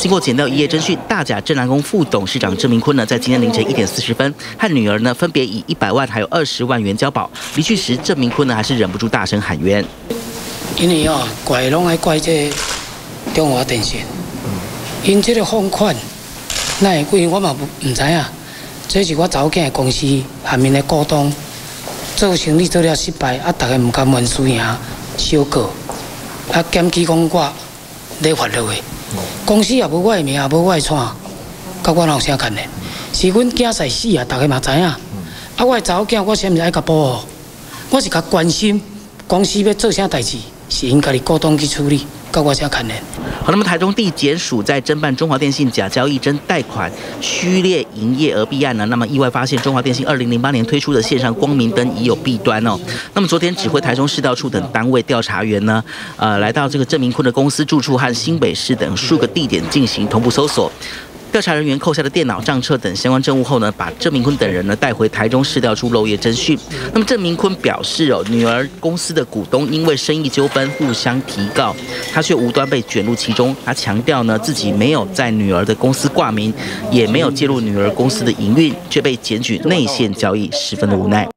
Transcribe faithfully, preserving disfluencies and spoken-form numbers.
经过检调一夜侦讯，大甲镇南宫副董事长郑明坤呢，在今天凌晨一点四十分，和女儿呢分别以一百万还有二十万元交保。离去时，郑明坤呢还是忍不住大声喊冤。 因为哦，怪拢爱怪这中华电信，因这个放款，那会贵我嘛唔唔知影。这是我查某囝的公司下面的股东，做生意做了失败，啊，大家唔甘愿输赢，小告，啊，检举讲我咧法律的，公司也无我的名，也无我的厂，甲我哪有啥牵连？是阮囝婿死啊，大家嘛知影。啊，我的查某囝，我是毋是爱甲保护？我是甲关心公司要做啥代志，是因家己股东去处理，甲我啥牵连？ 好，那么台中地检署在侦办中华电信假交易真贷款虚列营业额弊案呢，那么意外发现中华电信二零零八年推出的线上光明灯已有弊端哦。那么昨天指挥台中市调处等单位调查员呢，呃，来到这个郑明坤的公司住处和新北市等数个地点进行同步搜索。调查人员扣下的电脑、账册等相关证物后呢，把郑明坤等人呢带回台中市调处漏夜侦讯。那么郑明坤表示哦，女儿公司的股东因为生意纠纷互相提告，他却无端被卷入其中。他强调呢，自己没有在女儿的公司挂名，也没有介入女儿公司的营运，却被检举内线交易，十分的无奈。